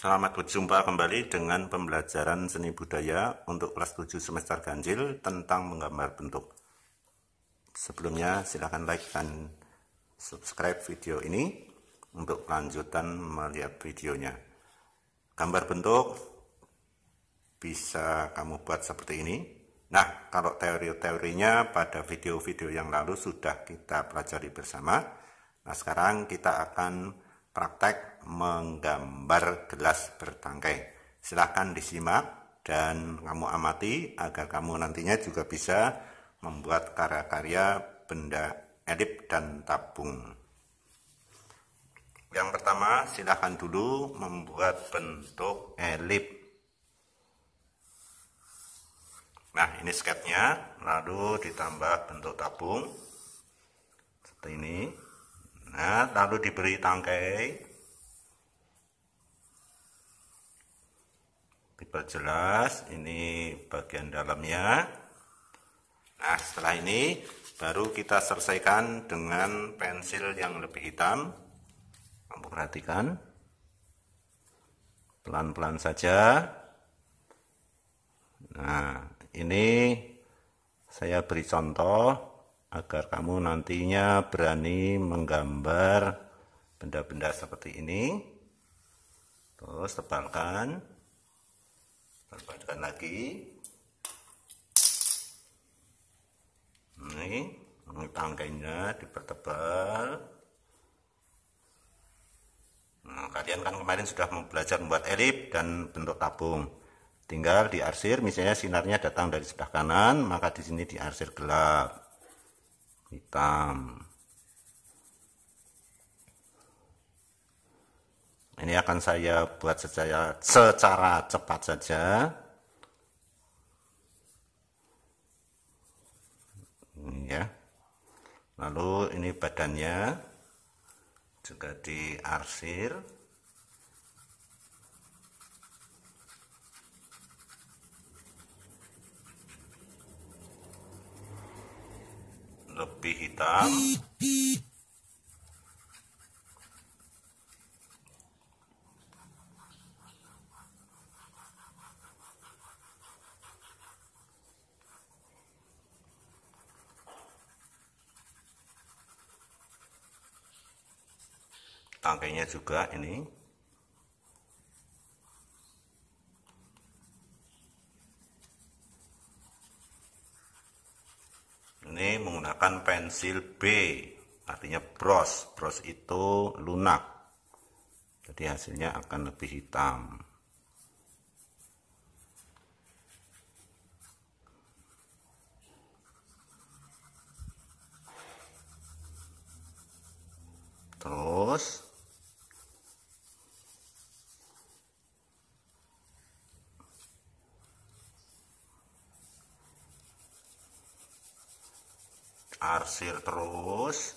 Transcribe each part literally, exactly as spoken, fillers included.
Selamat berjumpa kembali dengan pembelajaran seni budaya untuk kelas tujuh semester ganjil tentang menggambar bentuk. Sebelumnya silakan like dan subscribe video ini untuk lanjutan melihat videonya. Gambar bentuk bisa kamu buat seperti ini. Nah, kalau teori-teorinya pada video-video yang lalu sudah kita pelajari bersama. Nah, sekarang kita akan praktek menggambar gelas bertangkai. Silahkan disimak dan kamu amati agar kamu nantinya juga bisa membuat karya-karya benda elip dan tabung. Yang pertama, silahkan dulu membuat bentuk elip. Nah, ini sketnya, lalu ditambah bentuk tabung seperti ini. Nah, lalu diberi tangkai, diperjelas ini bagian dalamnya. Nah, setelah ini baru kita selesaikan dengan pensil yang lebih hitam. Kamu perhatikan, pelan-pelan saja. Nah, ini saya beri contoh agar kamu nantinya berani menggambar benda-benda seperti ini. Terus tebalkan, tebalkan lagi. Ini, ini tangkainya dipertebal. Nah, kalian kan kemarin sudah belajar membuat elip dan bentuk tabung. Tinggal diarsir, misalnya sinarnya datang dari sebelah kanan, maka di sini diarsir gelap, hitam. Ini akan saya buat secara, secara cepat saja. Ini ya. Lalu ini badannya juga diarsir. Lebih hitam. Tangkainya juga ini. Ini menggunakan pensil B, artinya bros. Bros itu lunak, jadi hasilnya akan lebih hitam. Terus arsir terus.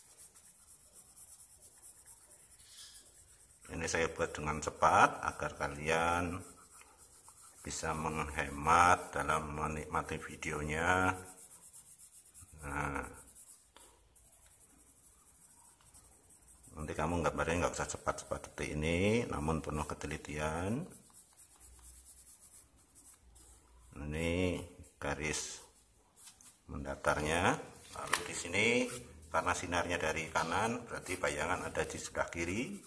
Ini saya buat dengan cepat agar kalian bisa menghemat dalam menikmati videonya. Nah, nanti kamu gambarnya nggak usah cepat-cepat seperti ini, namun penuh ketelitian. Ini garis mendatarnya. Lalu di sini karena sinarnya dari kanan, berarti bayangan ada di sebelah kiri.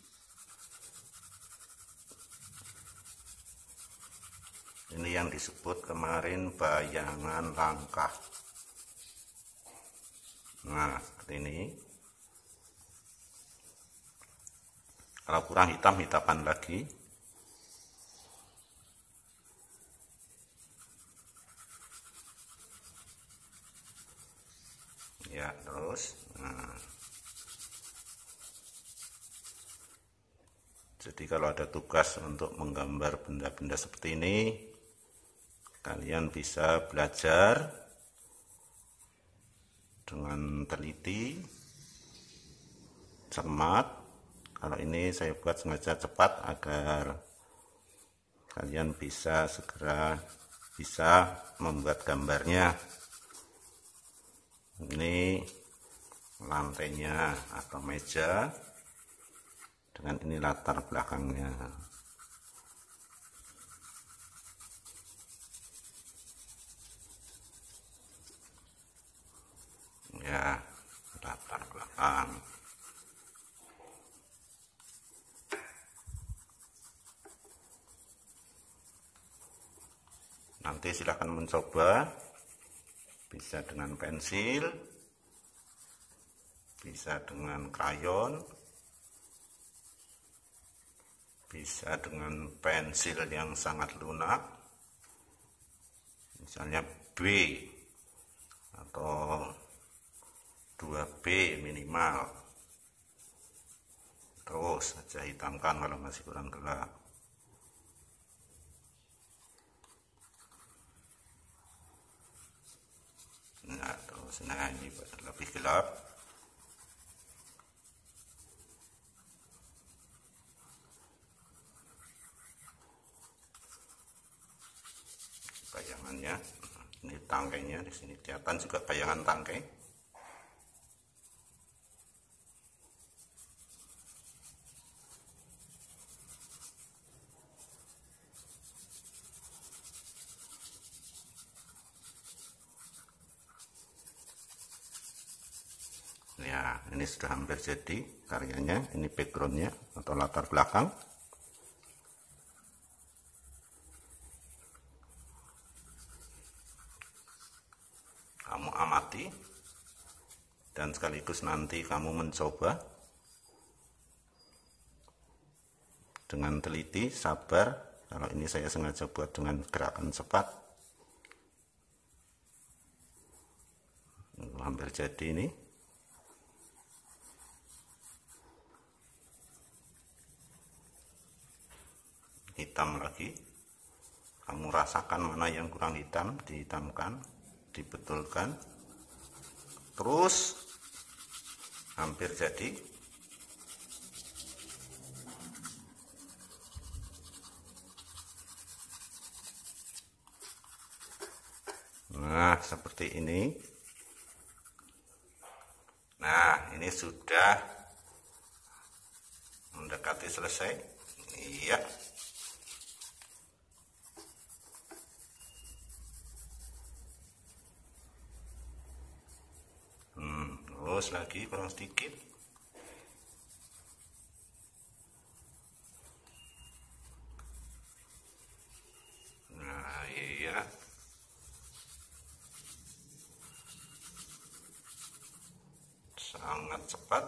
Ini yang disebut kemarin bayangan langkah. Nah, seperti ini. Kalau kurang hitam, hitapan lagi. Ya, terus. Nah. Jadi kalau ada tugas untuk menggambar benda-benda seperti ini, kalian bisa belajar dengan teliti, cermat. Kalau ini saya buat sengaja cepat agar kalian bisa segera bisa membuat gambarnya. Ini lantainya atau meja, dengan ini latar belakangnya. ya, latar belakang. Nanti silahkan mencoba, bisa dengan pensil, bisa dengan krayon, bisa dengan pensil yang sangat lunak, misalnya B atau dua B minimal. Terus saja hitamkan kalau masih kurang gelap. Nah, terus nah ini lebih gelap. Bayangannya, ini tangkainya di sini kelihatan juga bayangan tangkai. Ya, ini sudah hampir jadi karyanya. Ini backgroundnya atau latar belakang. Kamu amati dan sekaligus nanti kamu mencoba dengan teliti, sabar. Kalau ini saya sengaja buat dengan gerakan cepat. Hampir jadi ini. Hitam lagi, kamu rasakan mana yang kurang hitam, dihitamkan, dibetulkan, terus hampir jadi. Nah, seperti ini. Nah, ini sudah mendekati selesai. Iya. Terus lagi kurang sedikit. Nah, iya. Sangat cepat.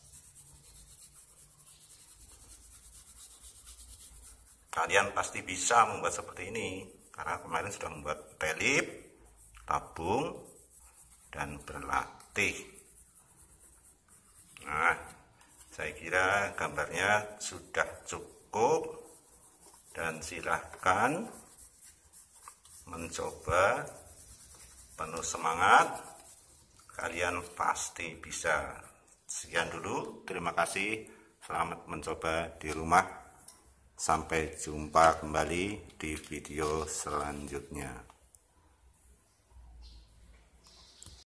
Kalian pasti bisa membuat seperti ini karena kemarin sudah membuat relief, tabung, dan berlatih. Nah, saya kira gambarnya sudah cukup dan silahkan mencoba penuh semangat. Kalian pasti bisa. Sekian dulu, terima kasih. Selamat mencoba di rumah. Sampai jumpa kembali di video selanjutnya.